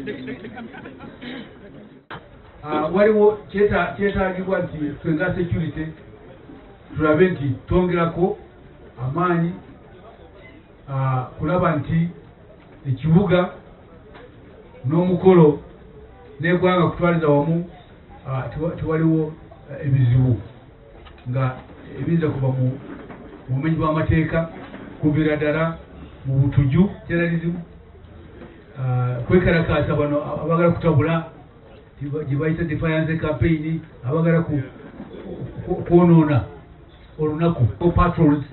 waliwo kyetaagibwa nti fenga security tulabe nti twongerako amaanyi kulaba nti ekibuga n'omukolo n'eggwanga kutwaliza wamu tewaliwo ebizibu nga ebiyinza kuva mu bumenyi bw'amateeka kuviira ddala mu butuju terrorism kwekalakaasa bano abagala kutabula gye bayita defiance campaign abagala kwonoona olunaku patrols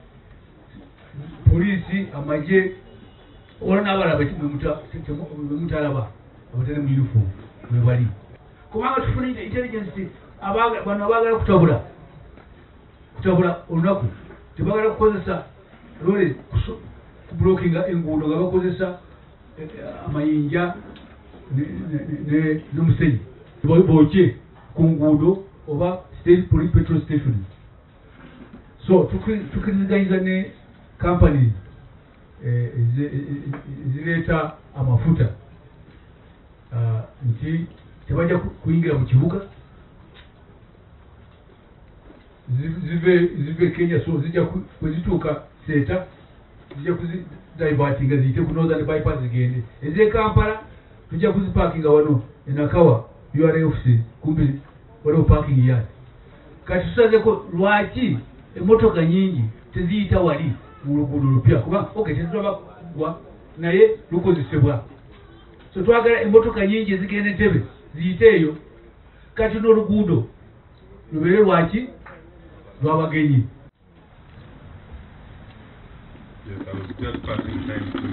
poliisi amagye olwo n'abalaba bemutalaba abatali mu uniform bwe bali kubanga tufuna intelligence bano abagala kutabula olunaku tebagala kukozesa lole kublokinga enguudo nga bakozesa amayinja n'omusenyi bookye ku nguudo oba petrol station. So tukiriziganyiza ne companies zireeta amafuta nti tebajja kuyingira mu kibuga zive Kenya, so zijja kwezituuka Seeta zijja kuzidivertinga ziyite ku Northern Bypass zigende ez'e Kampala tujja kuziparkinga wano enakawa URA office kumbi waliwo parking yard. Kati tusazeko lwaki emmotoka nyingi teziyita wali mu luguudo lupya kuba tetulaba kugwa naye lukozesebwa, so twagala emmotoka nyingi ezigenda Entebbe ziyite eyo kati n'oluguudo lubeere lwaki lw'abagenyi. Yes, I was just passing time to